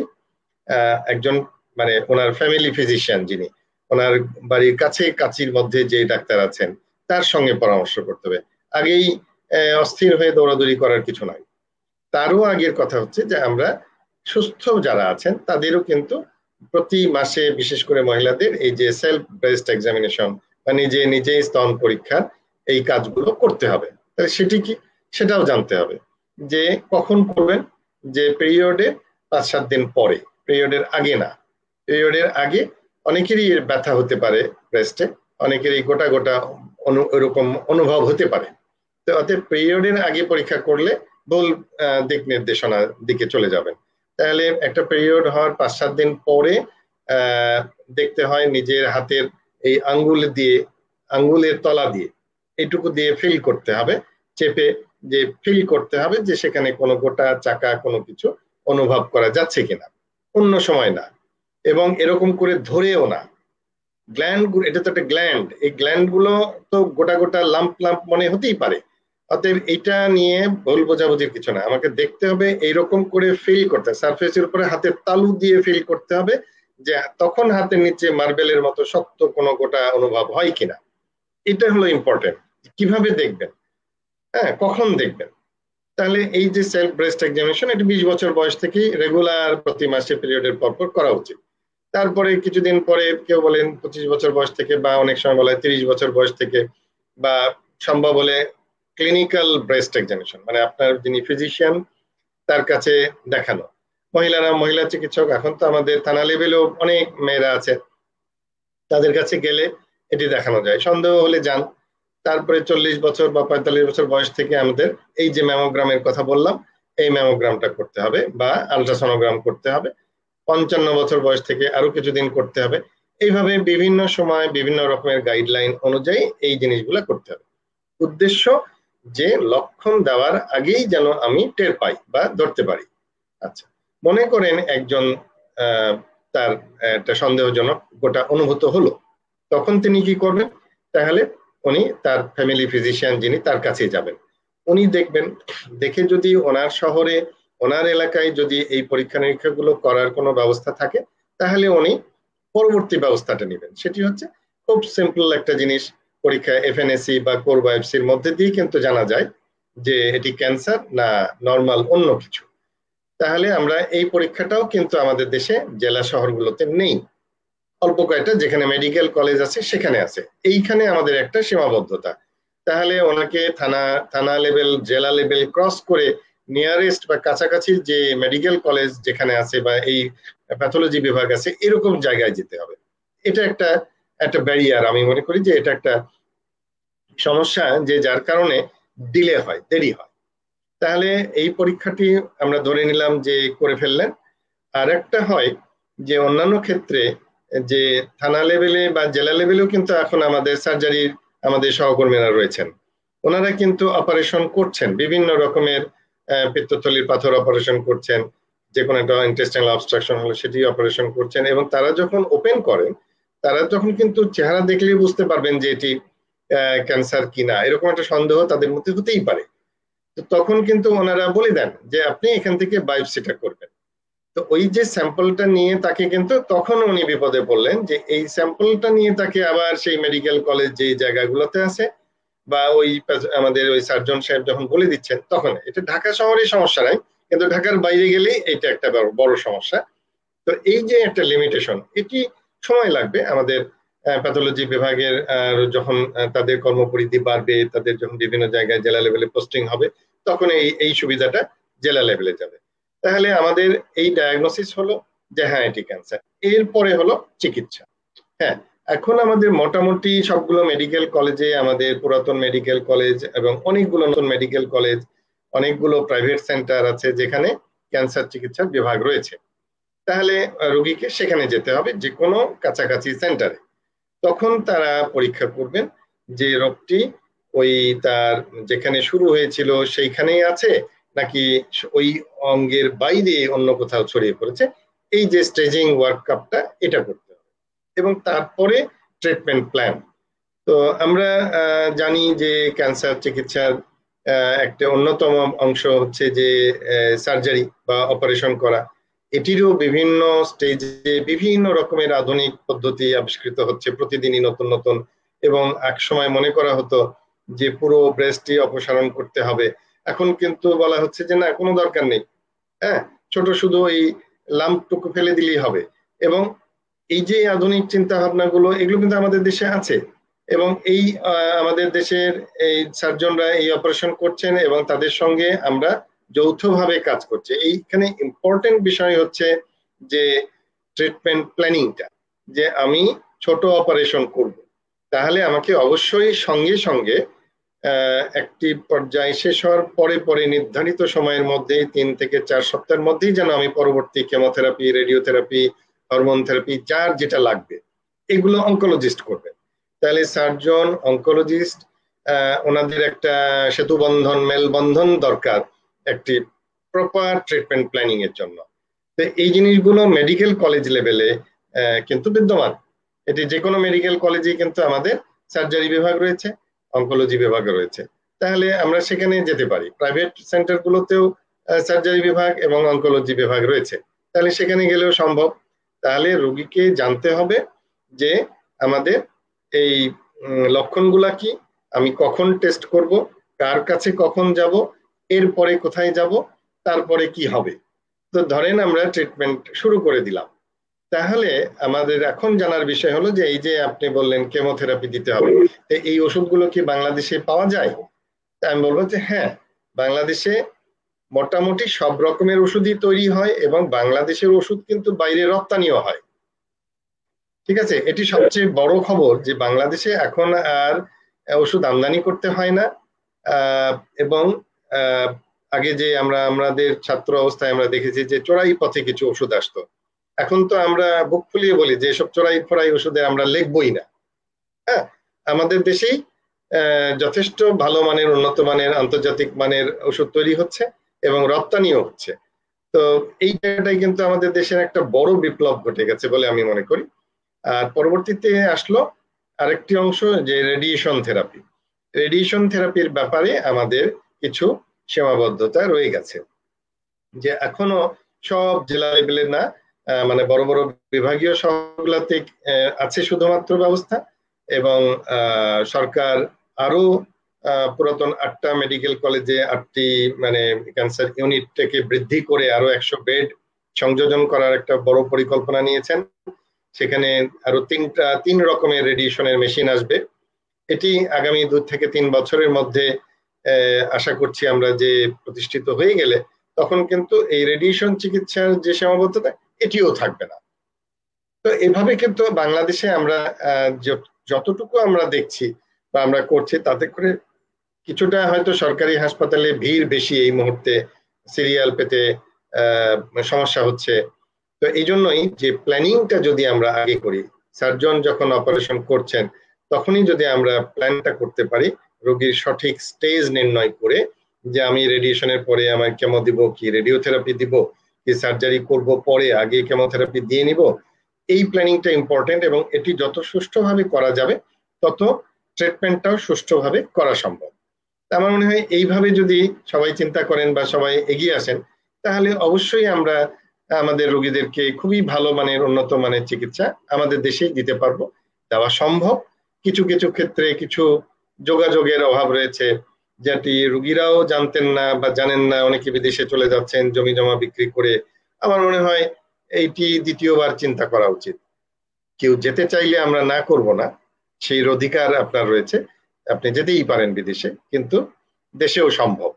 একজন মানে ওনার ফ্যামিলি ফিজিশিয়ান যিনি ওনার বাড়ির কাছে কাছির মধ্যে যে ডাক্তার আছেন তার সঙ্গে পরামর্শ করতে হবে। আগেই অস্থির হয়ে দৌড়াদৌড়ি করার কিছু নয়। তারও আগের কথা হচ্ছে যে আমরা সুস্থ যারা আছেন তাদেরও কিন্তু প্রতি মাসে বিশেষ করে মহিলাদের এই যে সেলফ ব্রেস্ট এক্সামিনেশন বা নিজে নিজেই স্তন পরীক্ষা এই কাজগুলো করতে হবে। তাহলে সেটি কি সেটাও জানতে হবে যে কখন করবেন, যে পিরিয়ডে পাঁচ সাত দিন পরে, পিরিয়ডের আগে না। পিরিয়ডের আগে অনেকেরই ব্যথা হতে পারে ব্রেস্টে, অনেকেরই গোটা গোটা এরকম অনুভব হতে পারে। তো অতএব পিরিয়ডের আগে পরীক্ষা করলে ভুল দিক নির্দেশনার দিকে চলে যাবেন। তাহলে একটা পিরিয়ড হওয়ার পাঁচ সাত দিন পরে দেখতে হয় নিজের হাতের এই আঙ্গুল দিয়ে, আঙ্গুলের তলা দিয়ে এইটুকু দিয়ে ফিল করতে হবে, চেপে যে ফিল করতে হবে যে সেখানে কোনো গোটা চাকা কোনো কিছু অনুভব করা যাচ্ছে কিনা, অন্য সময় না। এবং এরকম করে ধরেও না, গ্ল্যান্ড, এটা তো একটা গ্ল্যান্ড, এই গ্ল্যান্ড গুলো তো গোটা গোটা লাম্প লাম্প মনে হতেই পারে। অতএব এটা নিয়ে ভুল বোঝাবুঝির কিছু না, আমাকে দেখতে হবে এইরকম করে ফিল করতে, সারফেসের উপরে হাতের তালু দিয়ে ফিল করতে হবে যে তখন হাতের নিচে মার্বেলের মতো শক্ত কোনো গোটা অনুভব হয় কিনা। এটা হলো ইম্পর্টেন্ট। কিভাবে দেখবেন, হ্যাঁ কখন দেখবেন? তাহলে এই যে সেলফ ব্রেস্ট এক্সামিনেশন এটা বিশ বছর বয়স থেকেই রেগুলার প্রতি মাসে পিরিয়ডের পর পর করা উচিত। তারপরে কিছুদিন পরে কেউ বলেন পঁচিশ বছর বয়স থেকে, বা অনেক সময় বলে তিরিশ বছর বয়স থেকে, বা সম্ভব হলে ক্লিনিক্যাল ব্রেস্ট এক্সামিনেশন মানে আপনার যিনি ফিজিশিয়ান তার কাছে দেখানো। মহিলারা, মহিলা চিকিৎসক, এখন তো আমাদের থানা লেভেলেও অনেক মেয়েরা আছে, তাদের কাছে গেলে এটি দেখানো যায়। সন্দেহ হলে যান। তারপরে চল্লিশ বছর বা পঁয়তাল্লিশ বছর বয়স থেকে আমাদের এই যে ম্যামোগ্রামের কথা বললাম এই ম্যামোগ্রামটা করতে হবে বা আলট্রাসোনোগ্রাম করতে হবে। পঞ্চান্ন বছর বয়স থেকে আরো কিছুদিন করতে হবে। এইভাবে বিভিন্ন সময় বিভিন্ন রকমের গাইডলাইন অনুযায়ী এই জিনিসগুলো করতে হবে। উদ্দেশ্য যে লক্ষণ দেওয়ার আগেই যেন আমি টের পাই বা ধরতে পারি। আচ্ছা, মনে করেন একজন তার একটা সন্দেহজনক গোটা অনুভূত হলো, তখন তিনি কি করবেন? তাহলে উনি তার ফ্যামিলি ফিজিশিয়ান যিনি তার কাছে যাবেন। উনি দেখবেন, দেখে যদি ওনার শহরে ওনার এলাকায় যদি এই পরীক্ষা নিরীক্ষাগুলো করার কোনো ব্যবস্থা থাকে তাহলে উনি পরবর্তী ব্যবস্থাটা নেবেন। সেটি হচ্ছে খুব সিম্পল একটা জিনিস, পরীক্ষা এফএনএসি বা কোর বায়োপসির মধ্যে দিয়ে কিন্তু জানা যায় যে এটি ক্যান্সার না নর্মাল অন্য কিছু। তাহলে আমরা এই পরীক্ষাটাও কিন্তু আমাদের দেশে জেলা শহরগুলোতে নেই, অল্প কয়েকটা যেখানে মেডিকেল কলেজ আছে সেখানে আছে। এইখানে আমাদের একটা সীমাবদ্ধতা। তাহলে ওনাকে থানা থানা লেভেল জেলা লেভেল ক্রস করে নিয়ারেস্ট বা কাছাকাছি যে মেডিকেল কলেজ যেখানে আছে বা এই প্যাথোলজি বিভাগ আছে এরকম জায়গায় যেতে হবে। এটা একটা একটা ব্যারিয়ার, আমি মনে করি যে এটা একটা সমস্যা যে যার কারণে ডিলে হয়, দেরি হয়। তাহলে এই পরীক্ষাটি আমরা ধরে নিলাম যে করে ফেললেন। আর একটা হয় যে অন্যান্য ক্ষেত্রে যে থানা লেভেলে বা জেলা লেভেলেও কিন্তু এখন আমাদের সার্জারির আমাদের সহকর্মীরা রয়েছেন, ওনারা কিন্তু অপারেশন করছেন বিভিন্ন রকমের পিত্তথলির পাথর অপারেশন করছেন, যে কোনো একটা ইন্টেস্টাইনাল অবস্ট্রাকশন হলে সেটি অপারেশন করছেন, এবং তারা যখন ওপেন করেন তারা তখন কিন্তু চেহারা দেখলেই বুঝতে পারবেন যে এটি ক্যান্সার কিনা, এরকম একটা সন্দেহ তাদের মধ্যে হতেই পারে। তো তখন কিন্তু ওনারা বলে দেন যে আপনি এখান থেকে বায়োপসিটা করবেন। তো ওই যে স্যাম্পলটা নিয়ে তাকে কিন্তু তখন উনি বিপদে পড়লেন যে এই স্যাম্পলটা নিয়ে তাকে আবার সেই মেডিকেল কলেজ যে জায়গাগুলোতে আছে বা ওই আমাদের ওই সার্জন সাহেব যখন বলে দিচ্ছেন, তখন এটা ঢাকা শহরে সমস্যা নাই, কিন্তু ঢাকার বাইরে গেলেই এটা একটা বড় সমস্যা। তো এই যে একটা লিমিটেশন, এটি সময় লাগবে আমাদের প্যাথোলজি বিভাগের যখন তাদের কর্মপরিধি বাড়বে, তাদের যখন বিভিন্ন জায়গায় জেলা লেভেলে পোস্টিং হবে, তখন এই এই সুবিধাটা জেলা লেভেলে যাবে। তাহলে আমাদের এই ডায়াগনোসিস হলো যে হ্যাঁ এটি ক্যান্সার। এরপরে হলো চিকিৎসা। হ্যাঁ, এখন আমাদের মোটামুটি সবগুলো মেডিকেল কলেজে, আমাদের পুরাতন মেডিকেল কলেজ এবং অনেকগুলো নতুন মেডিকেল কলেজ, অনেকগুলো প্রাইভেট সেন্টার আছে যেখানে ক্যান্সার চিকিৎসার বিভাগ রয়েছে। তাহলে রোগীকে সেখানে যেতে হবে, যে কোনো কাছাকাছি সেন্টারে। তখন তারা পরীক্ষা করবেন যে রোগটি ওই তার যেখানে শুরু হয়েছিল সেইখানেই আছে নাকি ওই অঙ্গের বাইরে অন্য কোথাও ছড়িয়ে পড়েছে। এই যে স্টেজিং ওয়ার্কআপটা, এটা করতে হবে, এবং তারপরে ট্রিটমেন্ট প্ল্যান। তো আমরা জানি যে ক্যান্সার চিকিৎসার একটা অন্যতম অংশ হচ্ছে যে সার্জারি বা অপারেশন করা। এটিরও বিভিন্ন স্টেজে বিভিন্ন রকমের আধুনিক পদ্ধতি আবিষ্কৃত হচ্ছে প্রতিদিনই নতুন নতুন, এবং এক সময় মনে করা হতো যে পুরো ব্রেস্টই অপসারণ করতে হবে, এখন কিন্তু বলা হচ্ছে যে না, কোনো দরকার নেই, হ্যাঁ ছোট শুধু এই লাম্পটুকু ফেলে দিলেই হবে। এবং এই যে আধুনিক চিন্তা ভাবনাগুলো, এগুলো কিন্তু আমাদের দেশে আছে, এবং এই আমাদের দেশের এই সার্জনরা এই অপারেশন করছেন এবং তাদের সঙ্গে আমরা যৌথভাবে কাজ করছি। এইখানে ইম্পর্টেন্ট বিষয় হচ্ছে যে ট্রিটমেন্ট প্ল্যানিংটা, যে আমি ছোট অপারেশন করব, তাহলে আমাকে অবশ্যই সঙ্গে সঙ্গে একটি পর্যায়ে শেষ হওয়ার পরে পরে নির্ধারিত সময়ের মধ্যেই তিন থেকে চার সপ্তাহের মধ্যেই যেন আমি পরবর্তী কেমোথেরাপি, রেডিওথেরাপি, হরমোন থেরাপি, যার যেটা লাগবে এগুলো অনকোলজিস্ট করবে। তাহলে সার্জন, অনকোলজিস্ট, ওনাদের একটা সেতু বন্ধন, মেলবন্ধন দরকার একটি প্রপার ট্রিটমেন্ট প্ল্যানিং এর জন্য। তো এই জিনিসগুলো মেডিকেল কলেজ লেভেলে কিন্তু বিদ্যমান। এটি যে কোনো মেডিকেল কলেজে কিন্তু আমাদের সার্জারি বিভাগ রয়েছে, অনকোলজি বিভাগ রয়েছে, তাহলে আমরা সেখানে যেতে পারি। প্রাইভেট সেন্টারগুলোতেও সার্জারি বিভাগ এবং অনকোলজি বিভাগ রয়েছে, তাহলে সেখানে গেলেও সম্ভব। তাহলে রোগীকে জানতে হবে যে আমাদের এই লক্ষণগুলা কি, আমি কখন টেস্ট করব, কার কাছে কখন যাব, এরপরে কোথায় যাব, তারপরে কি হবে। তো ধরেন আমরা ট্রিটমেন্ট শুরু করে দিলাম, তাহলে আমাদের এখন জানার বিষয় হলো যে এই যে আপনি বললেন কেমোথেরাপি দিতে হবে, এই ওষুধগুলো কি বাংলাদেশে পাওয়া যায়? আমি বলবো যে হ্যাঁ, বাংলাদেশে মোটামুটি সব রকমের ওষুধই তৈরি হয় এবং বাংলাদেশের ওষুধ কিন্তু বাইরে রপ্তানিও হয়। ঠিক আছে, এটি সবচেয়ে বড় খবর যে বাংলাদেশে এখন আর ওষুধ আমদানি করতে হয় না। এবং আগে যে আমরা আমাদের ছাত্র অবস্থায় আমরা দেখেছি যে চোরাই পথে কিছু ওষুধ আসতো, এখন তো আমরা বুক ফুলিয়ে বলি যে এসব চোরাই ফোরাই ওষুধে আমরা লিখবই না। হ্যাঁ, আমাদের দেশেই যথেষ্ট ভালো মানের, উন্নত মানের, আন্তর্জাতিক মানের ওষুধ তৈরি হচ্ছে এবং রপ্তানিও হচ্ছে। তো এই জায়গাটাই কিন্তু আমাদের দেশের একটা বড় বিপ্লব ঘটে গেছে বলে আমি মনে করি। আর পরবর্তীতে আসলো আরেকটি অংশ, যে রেডিয়েশন থেরাপি। রেডিয়েশন থেরাপির ব্যাপারে আমাদের কিছু সীমাবদ্ধতা রয়ে গেছে, যে এখনো সব জেলা লেভেলে না, মানে বড় বড় বিভাগীয় সবগুলাতে আছে শুধুমাত্র ব্যবস্থা, এবং সরকার আরো পুরাতন আটটা মেডিকেল কলেজে আটটি মানে ক্যান্সার ইউনিটটাকে বৃদ্ধি করে আরো একশো বেড সংযোজন করার একটা বড় পরিকল্পনা নিয়েছেন। সেখানে আরো তিনটা তিন রকমের রেডিয়েশনের মেশিন আসবে। এটি আগামী দুই থেকে তিন বছরের মধ্যে আশা করছি আমরা যে প্রতিষ্ঠিত হয়ে গেলে তখন কিন্তু এই রেডিয়েশন চিকিৎসার যে সীমাবদ্ধতা এটিও থাকবে না। তো এভাবে কিন্তু বাংলাদেশে আমরা যতটুকু আমরা দেখছি বা আমরা করছি, তাতে করে কিছুটা হয়তো সরকারি হাসপাতালে ভিড় বেশি, এই মুহূর্তে সিরিয়াল পেতে সমস্যা হচ্ছে। তো এই জন্যই যে প্ল্যানিংটা যদি আমরা আগে করি, সার্জন যখন অপারেশন করছেন তখনই যদি আমরা প্ল্যানটা করতে পারি, রোগীর সঠিক স্টেজ নির্ণয় করে যে আমি রেডিয়েশনের পরে আমার কেমো দিব, কি রেডিওথেরাপি দিব, কি সার্জারি করব পরে, আগে কেমোথেরাপি দিয়ে নিব, এই প্ল্যানিংটা ইম্পর্টেন্ট এবং এটি যত সুষ্ঠুভাবে করা যাবে তত ট্রিটমেন্টটাও সুষ্ঠুভাবে করা সম্ভব। আমার মনে হয় এইভাবে যদি সবাই চিন্তা করেন বা সবাই এগিয়ে আসেন, তাহলে অবশ্যই আমরা আমাদের রোগীদেরকে খুবই ভালো মানের উন্নত মানের চিকিৎসা আমাদের দেশেই দিতে পারবো, দেওয়া সম্ভব। কিছু কিছু ক্ষেত্রে কিছু যোগাযোগের অভাব রয়েছে, যেটি রুগীরাও জানতেন না বা জানেন না, অনেকে বিদেশে চলে যাচ্ছেন জমি জমা বিক্রি করে। আমার মনে হয় এইটি দ্বিতীয়বার চিন্তা করা উচিত। কেউ যেতে চাইলে আমরা না করব না, সেই অধিকার আপনার রয়েছে, আপনি যেতেই পারেন বিদেশে, কিন্তু দেশেও সম্ভব।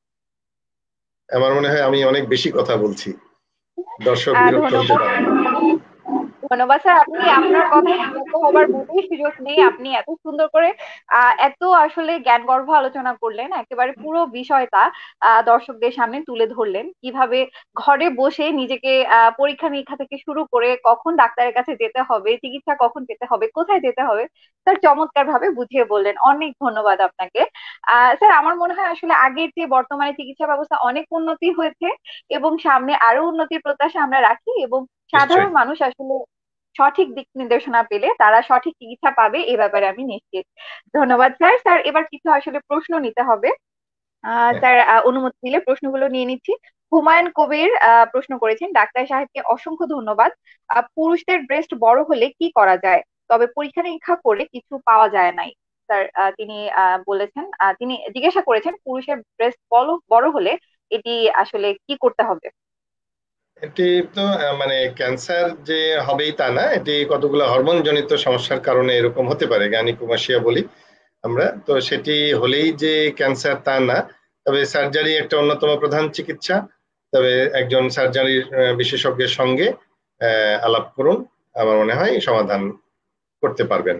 আমার মনে হয় আমি অনেক বেশি কথা বলছি, দর্শক আহ বিরক্ত হতে ধন্যবাদ। পারেন। ধন্যবাদ স্যার, আপনি আপনার কথায় বিরক্ত হবার মোটেই সুযোগ নেই। আপনি এত সুন্দর করে আহ এত আসলে জ্ঞানগর্ভ আলোচনা করলেন, একেবারে পুরো বিষয়টা আহ দর্শকদের সামনে তুলে ধরলেন, কিভাবে ঘরে বসে নিজেকে আহ পরীক্ষা নিরীক্ষা থেকে শুরু করে কখন ডাক্তারের কাছে যেতে হবে, চিকিৎসা কখন পেতে হবে, কোথায় যেতে হবে, স্যার চমৎকার ভাবে বুঝিয়ে বললেন। অনেক ধন্যবাদ আপনাকে। আহ স্যার, আমার মনে হয় আসলে আগের চেয়ে বর্তমানে চিকিৎসা ব্যবস্থা অনেক উন্নতি হয়েছে এবং সামনে আরো উন্নতির প্রত্যাশা আমরা রাখি, এবং নিশ্চয়ই। সাধারণ মানুষ আসলে সঠিক দিক নির্দেশনা পেলে তারা সঠিক চিকিৎসা পাবে, এ ব্যাপারে আমি নিশ্চিত। ধন্যবাদ স্যার। স্যার, এবার কিছু আসলে প্রশ্ন নিতে হবে। আহ হ্যাঁ, স্যার, আহ, অনুমতি দিলে প্রশ্নগুলো নিয়ে নিচ্ছি। হুমায়ুন কবির আহ, প্রশ্ন করেছেন, ডাক্তার সাহেবকে অসংখ্য ধন্যবাদ। আহ, পুরুষদের ব্রেস্ট বড় হলে কি করা যায়, তবে পরীক্ষা নিরীক্ষা করে কিছু পাওয়া যায় নাই। স্যার, আহ, তিনি আহ, বলেছেন, আহ, তিনি জিজ্ঞাসা করেছেন পুরুষের ব্রেস্ট বড় বড় হলে এটি আসলে কি করতে হবে। এটি তো আহ, মানে ক্যান্সার যে হবেই তা না, এটি কতগুলো হরমোন জনিত সমস্যার কারণে এরকম হতে পারে, গ্যানিকোমাসিয়া বলি আমরা তো। সেটি হলেই যে ক্যান্সার তা না, তবে সার্জারি একটা অন্যতম প্রধান চিকিৎসা। তবে একজন সার্জারি বিশেষজ্ঞের সঙ্গে আহ, আলাপ করুন, আমার মনে হয় সমাধান করতে পারবেন।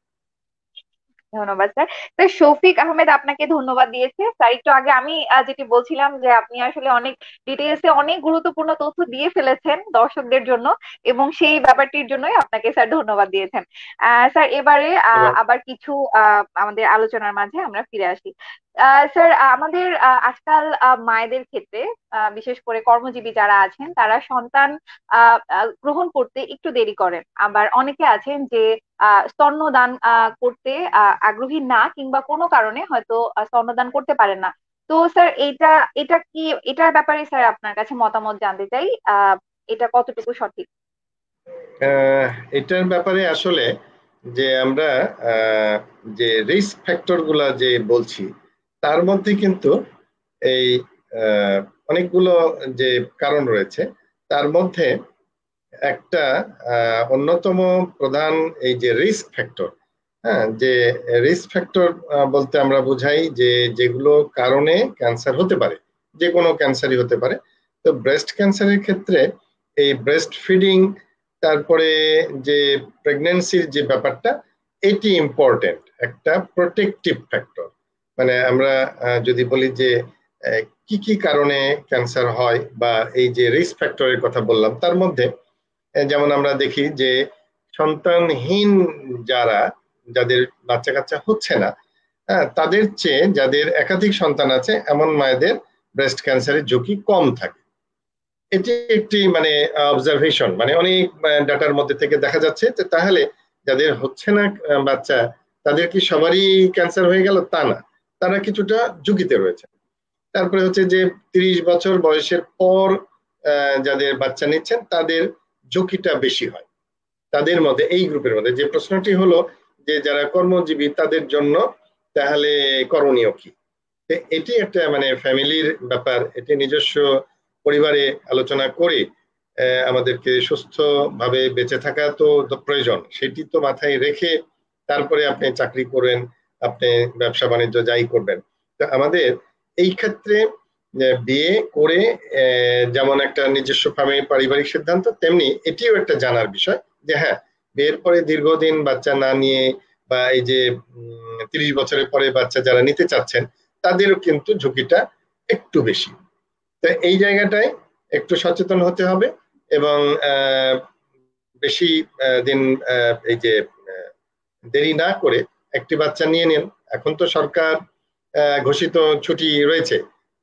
ধন্যবাদ স্যার। স্যার, শফিক আহমেদ আপনাকে ধন্যবাদ দিয়েছে। স্যার, একটু আগে আমি আহ, যেটি বলছিলাম যে আপনি আসলে অনেক ডিটেলসে অনেক গুরুত্বপূর্ণ তথ্য দিয়ে ফেলেছেন দর্শকদের জন্য, এবং সেই ব্যাপারটির জন্যই আপনাকে স্যার ধন্যবাদ দিয়েছেন। আহ, স্যার, এবারে আহ, এবং আবার কিছু আহ, আমাদের আলোচনার মাঝে আমরা ফিরে আসি। আহ, স্যার, আমাদের আহ, আজকাল আহ, মায়েদের ক্ষেত্রে, আহ, বিশেষ করে কর্মজীবী যারা আছেন, তারা সন্তান আহ, আহ, গ্রহণ করতে একটু দেরি করেন। আবার অনেকে আছেন যে আহ স্তন্যদান আহ, করতে আহ, আগ্রহী না, কিংবা কোনো কারণে হয়তো আহ, স্তন্যদান করতে পারেন না। তো স্যার, এটা এটা কি, এটার ব্যাপারে স্যার আপনার কাছে মতামত জানতে চাই। আহ এটা কতটুকু সঠিক? আহ, এটার ব্যাপারে আসলে যে আমরা আহ, যে রিস্ক ফ্যাক্টর গুলা যে বলছি, তার মধ্যে কিন্তু এই আহ, অনেকগুলো যে কারণ রয়েছে, তার মধ্যে একটা আহ, অন্যতম প্রধান এই যে রিস্ক ফ্যাক্টর। হ্যাঁ, যে রিস্ক ফ্যাক্টর বলতে আমরা বুঝাই যে যেগুলো কারণে ক্যান্সার হতে পারে, যে কোনো ক্যান্সারই হতে পারে। তো ব্রেস্ট ক্যান্সারের ক্ষেত্রে এই ব্রেস্ট ফিডিং, তারপরে যে প্রেগন্যান্সির যে ব্যাপারটা, এটি ইম্পর্টেন্ট একটা প্রোটেকটিভ ফ্যাক্টর। মানে আমরা আহ, যদি বলি যে আহ, কি কি কারণে ক্যান্সার হয় বা এই যে রিস্ক ফ্যাক্টরের কথা বললাম, তার মধ্যে আহ, যেমন আমরা দেখি যে সন্তানহীন যারা, যাদের বাচ্চা কাচ্চা হচ্ছে না, হ্যাঁ, তাদের চেয়ে যাদের একাধিক সন্তান আছে এমন মায়েদের ব্রেস্ট ক্যান্সারের ঝুঁকি কম থাকে। এটি একটি মানে অবজারভেশন, মানে অনেক ডাটার মধ্যে থেকে দেখা যাচ্ছে যে তাহলে যাদের হচ্ছে না আহ, বাচ্চা, তাদের কি সবারই ক্যান্সার হয়ে গেল তা না, তারা কিছুটা ঝুঁকিতে রয়েছে। তারপরে হচ্ছে যে ত্রিশ বছর বয়সের পর আহ, যাদের বাচ্চা নিচ্ছেন তাদের ঝুঁকিটা বেশি হয়। তাদের মধ্যে, এই গ্রুপের মধ্যে যে প্রশ্নটি হলো যে যারা কর্মজীবী তাদের জন্য তাহলে করণীয় কি, তো এটি একটা মানে ফ্যামিলির ব্যাপার, এটি নিজস্ব পরিবারে আলোচনা করে আহ, আমাদেরকে সুস্থ ভাবে বেঁচে থাকা তো প্রয়োজন, সেটি তো মাথায় রেখে তারপরে আপনি চাকরি করেন, আপনি ব্যবসা বাণিজ্য যাই করবেন। তো আমাদের এই ক্ষেত্রে আহ, বিয়ে করে আহ, যেমন একটা নিজস্ব ফ্যামিলি পারিবারিক সিদ্ধান্ত, তেমনি এটিও একটা জানার বিষয় যে হ্যাঁ, বিয়ের পরে দীর্ঘদিন বাচ্চা না নিয়ে বা এই যে তিরিশ বছরের পরে বাচ্চা যারা নিতে চাচ্ছেন, তাদেরও কিন্তু ঝুঁকিটা একটু বেশি। তো এই জায়গাটায় একটু সচেতন হতে হবে এবং আহ, বেশি আহ, দিন আহ, এই যে আহ, দেরি না করে একটি বাচ্চা নিয়ে নিন। এখন তো সরকার আহ, ঘোষিত ছুটি রয়েছে,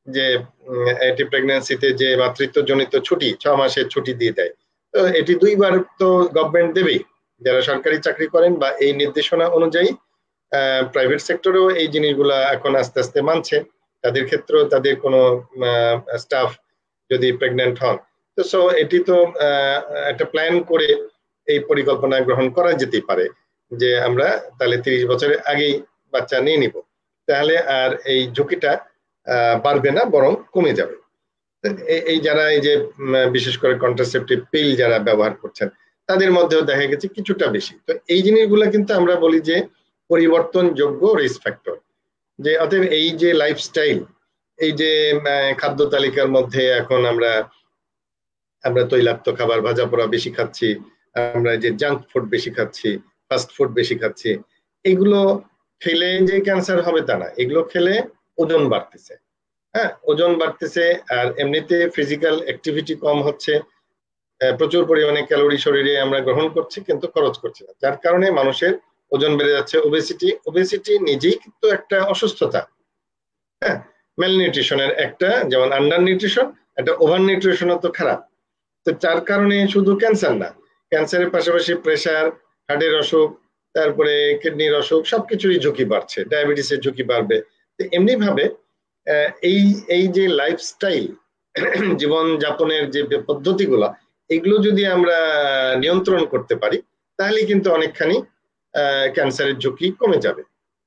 যে এটি প্রেগন্যান্সিতে যে মাতৃত্বজনিত ছুটি ছ মাসের ছুটি দিয়ে দেয়, তো এটি দুইবার তো গভর্নমেন্ট দেবেই, যারা সরকারি চাকরি করেন বা এই নির্দেশনা অনুযায়ী প্রাইভেট সেক্টরেও এই জিনিসগুলা এখন আস্তে আস্তে মানছে, তাদের ক্ষেত্রেও তাদের কোনো স্টাফ যদি প্রেগনেন্ট হন, তো সো এটি তো একটা প্ল্যান করে এই পরিকল্পনা গ্রহণ করা যেতেই পারে যে আমরা তাহলে তিরিশ বছরের আগেই বাচ্চা নিয়ে নিব, তাহলে আর এই ঝুঁকিটা বাড়বে না, বরং কমে যাবে। এই যারা এই যে বিশেষ করে কন্ট্রাসেপটিভ পিল যারা ব্যবহার করছেন তাদের মধ্যেও দেখা গেছে কিছুটা বেশি। তো এই জিনিসগুলো কিন্তু আমরা বলি যে পরিবর্তনযোগ্য রিস্ক ফ্যাক্টর, যে অতএব এই যে লাইফস্টাইল, এই যে খাদ্য তালিকার মধ্যে এখন আমরা আমরা তৈলাক্ত খাবার ভাজা পোড়া বেশি খাচ্ছি, আমরা যে জাঙ্ক ফুড বেশি খাচ্ছি, ফাস্ট ফুড বেশি খাচ্ছি, এগুলো খেলে যে ক্যান্সার হবে তা না, এগুলো খেলে ওজন বাড়তেছে। হ্যাঁ, ওজন বাড়তেছে, আর এমনিতে ফিজিক্যাল অ্যাক্টিভিটি কম হচ্ছে, প্রচুর পরিমাণে ক্যালোরি শরীরে আমরা গ্রহণ করছি কিন্তু খরচ করছি না, যার কারণে মানুষের ওজন বেড়ে যাচ্ছে। ওবেসিটি ওবেসিটি নিজেই কিন্তু একটা অসুস্থতা। হ্যাঁ, ম্যালনিউট্রিশনের একটা, যেমন আন্ডার নিউট্রিশন, একটা ওভার নিউট্রিশনও তো খারাপ। তো যার কারণে শুধু ক্যান্সার না, ক্যান্সারের পাশাপাশি প্রেশার, হার্টের অসুখ, তারপরে কিডনির অসুখ, সবকিছুরই ঝুঁকি বাড়ছে, ডায়াবেটিসের ঝুঁকি বাড়বে। তো এমনি ভাবে এই এই যে লাইফস্টাইল, জীবন যাপনের যে পদ্ধতিগুলা, এগুলো যদি আমরা নিয়ন্ত্রণ করতে পারি তাহলে কিন্তু অনেকখানি ক্যান্সারের ঝুঁকি কমে যাবে।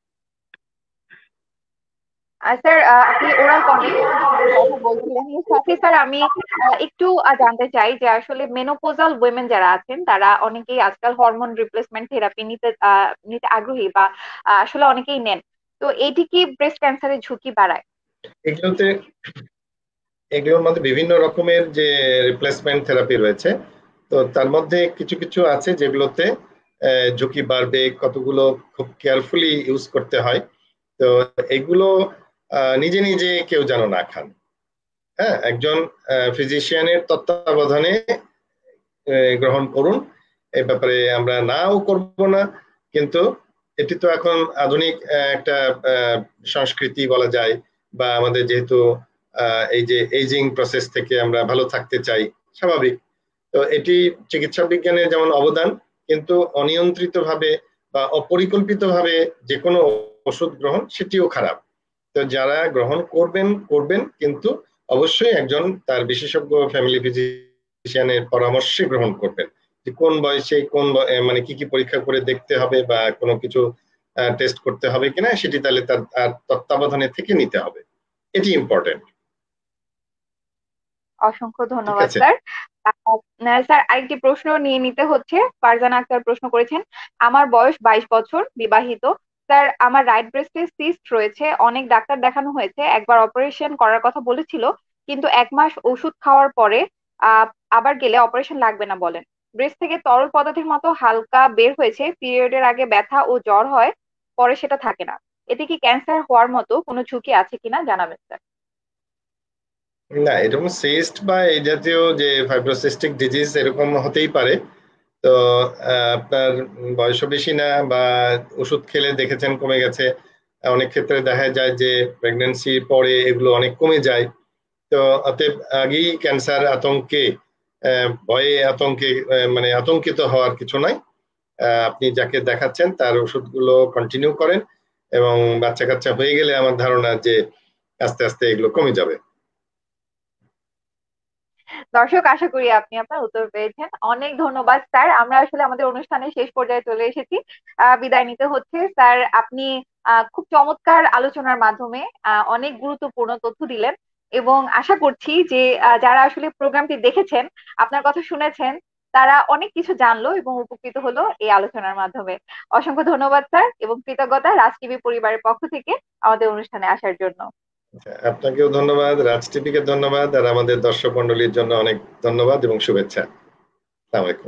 স্যার, আপনি ওরাল কন্ট্রাসেপটিভ কথা বলছিলেন, এর সাথে স্যার আমি একটু জানতে চাই যে আসলে মেনোপজাল উইমেন যারা আছেন তারা অনেকেই আজকাল হরমোন রিপ্লেসমেন্ট থেরাপি নিতে নিতে আগ্রহী, বা আসলে অনেকেই নেন, তো এটি কি ব্রেস্ট ক্যান্সারের ঝুঁকি বাড়ায়? এগুলোতে এগুলোর মধ্যে বিভিন্ন রকমের যে রিপ্লেসমেন্ট থেরাপি রয়েছে, তো তার মধ্যে কিছু কিছু আছে যেগুলোতে ঝুঁকি বাড়বে, কতগুলো খুব কেয়ারফুলি ইউজ করতে হয়। তো এগুলো নিজে নিজে কেউ যেন না খান। হ্যাঁ, একজন ফিজিশিয়ানের তত্ত্বাবধানে গ্রহণ করুন। এই ব্যাপারে আমরা নাও করব না, কিন্তু এটি তো এখন আধুনিক একটা সংস্কৃতি বলা যায়, বা আমাদের যেহেতু এই যে এইজিং প্রসেস থেকে আমরা ভালো থাকতে চাই, স্বাভাবিক। তো এটি চিকিৎসা বিজ্ঞানের যেমন অবদান, কিন্তু অনিয়ন্ত্রিতভাবে বা অপরিকল্পিতভাবে যে কোনো ওষুধ গ্রহণ সেটিও খারাপ। তো যারা গ্রহণ করবেন করবেন কিন্তু অবশ্যই একজন তার বিশেষজ্ঞ ফ্যামিলি ফিজিশিয়ানের পরামর্শে গ্রহণ করবেন, যে কোন বয়সে কোন মানে কি কি পরীক্ষা করে দেখতে হবে বা কোনো কিছু টেস্ট করতে হবে কিনা সেটি তাহলে তার তত্ত্বাবধানে থেকে নিতে হবে, এটি ইম্পর্টেন্ট। অসংখ্য ধন্যবাদ স্যার। স্যার, আরেকটি প্রশ্ন নিয়ে নিতে হচ্ছে। ফারজানা আক্তার প্রশ্ন করেছেন, আমার বয়স বাইশ বছর, বিবাহিত। স্যার, আমার রাইট ব্রেস্টে সিস্ট রয়েছে, অনেক ডাক্তার দেখানো হয়েছে, একবার অপারেশন করার কথা বলেছিল, কিন্তু এক মাস ওষুধ খাওয়ার পরে আহ আবার গেলে অপারেশন লাগবে না বলেন। ব্রেস্ট থেকে তরল পদার্থের মতো হালকা বের হয়েছে, পিরিয়ডের আগে ব্যথা ও জ্বর হয়, পরে সেটা থাকে না। এতে কি ক্যান্সার হওয়ার মতো কোনো ঝুঁকি আছে কিনা জানাবেন স্যার। না, এরকম সিস্ট বা এই জাতীয় যে ফাইব্রোসিস্টিক ডিজিজ এরকম হতেই পারে। তো আপনার বয়সও বেশি না, বা ওষুধ খেলে দেখেছেন কমে গেছে। অনেক ক্ষেত্রে দেখা যায় যে প্রেগনেন্সি পরে এগুলো অনেক কমে যায়। তো অতএব আগেই ক্যান্সার আতঙ্কে ভয়ে আতঙ্কে মানে আতঙ্কিত হওয়ার কিছু নাই। আপনি যাকে দেখাচ্ছেন তার ওষুধগুলো কন্টিনিউ করেন, এবং বাচ্চা কাচ্চা হয়ে গেলে আমার ধারণা যে আস্তে আস্তে এগুলো কমে যাবে। দর্শক, আশা করি আপনি আপনার উত্তর পেয়েছেন। অনেক ধন্যবাদ স্যার। আমরা আসলে আমাদের অনুষ্ঠানের শেষ পর্যায়ে চলে এসেছি, বিদায় নিতে হচ্ছে। স্যার, আপনি খুব চমৎকার আলোচনার মাধ্যমে অনেক গুরুত্বপূর্ণ তথ্য দিলেন, এবং আশা করছি যে যারা আসলে প্রোগ্রামটি দেখেছেন, আপনার কথা শুনেছেন, তারা অনেক কিছু জানলো এবং উপকৃত হলো এই আলোচনার মাধ্যমে। অসংখ্য ধন্যবাদ স্যার, এবং কৃতজ্ঞতা রাজ টিভি পরিবারের পক্ষ থেকে আমাদের অনুষ্ঠানে আসার জন্য। আপনাকেও ধন্যবাদ, রাজ টিভিকে ধন্যবাদ, আর আমাদের দর্শক মন্ডলীর জন্য অনেক ধন্যবাদ এবং শুভেচ্ছা। আসসালামু আলাইকুম।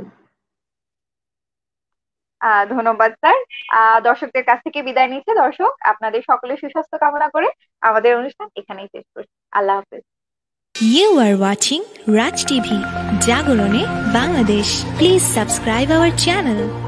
আহ ধন্যবাদ স্যার। আহ দর্শকদের কাছ থেকে বিদায় নিচ্ছে। দর্শক, আপনাদের সকলের সুস্বাস্থ্য কামনা করে আমাদের অনুষ্ঠান এখানেই শেষ করছি। আল্লাহ হাফেজ। You are watching Raj T V, Jagorone, Bangladesh. Please subscribe our channel.